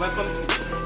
Welcome.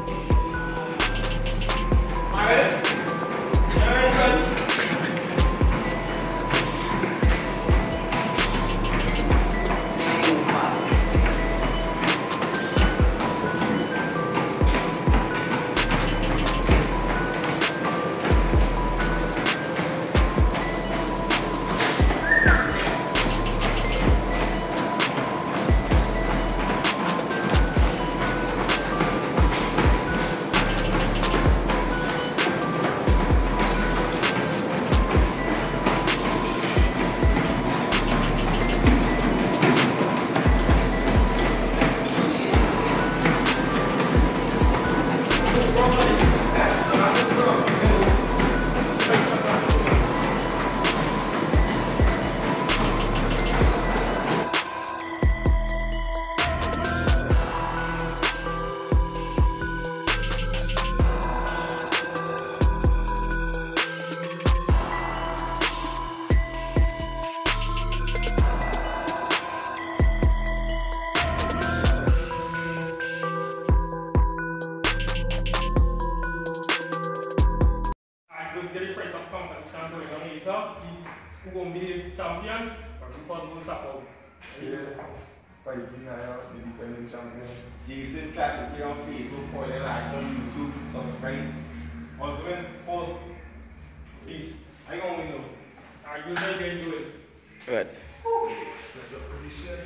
There is price of competition going on later. See who will be champion or who first will tap out. Yeah, Spike Guyana, the defending champion. Jesus Classic here on Facebook, follow the likes on YouTube, subscribe. Also, when Paul, please, I gonna win though. Are you ready to do it? Good. That's a position.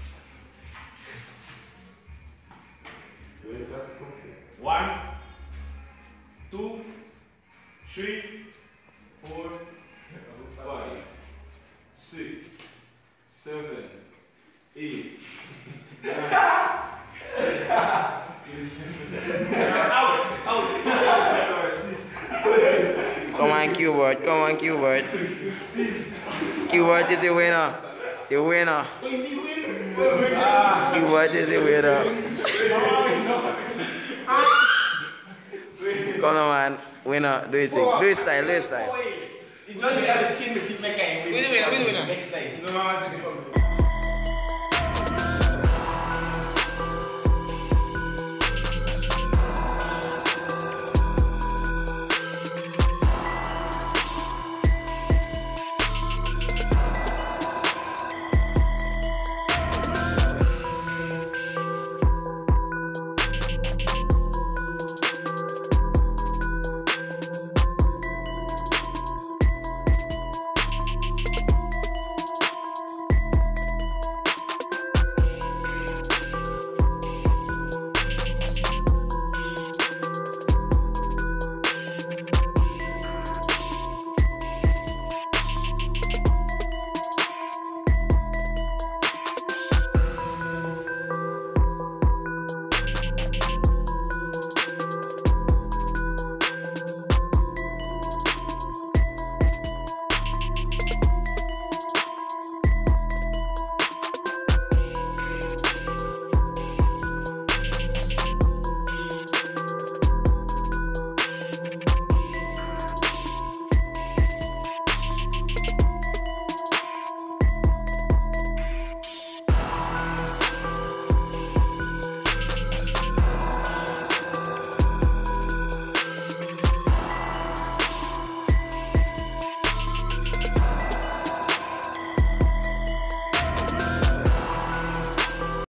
Where is that from? 1, 2, 3, 4, 5, 6, 7, 8, 9. Come on, Q-Word. Come on, Q-Word. Q-Word is the winner. The winner. Q-Word is the winner. Come on, man. Winner. Do it thing. Do it style. Do it style. You don't have the skin to keep making. Win the winner. Next time.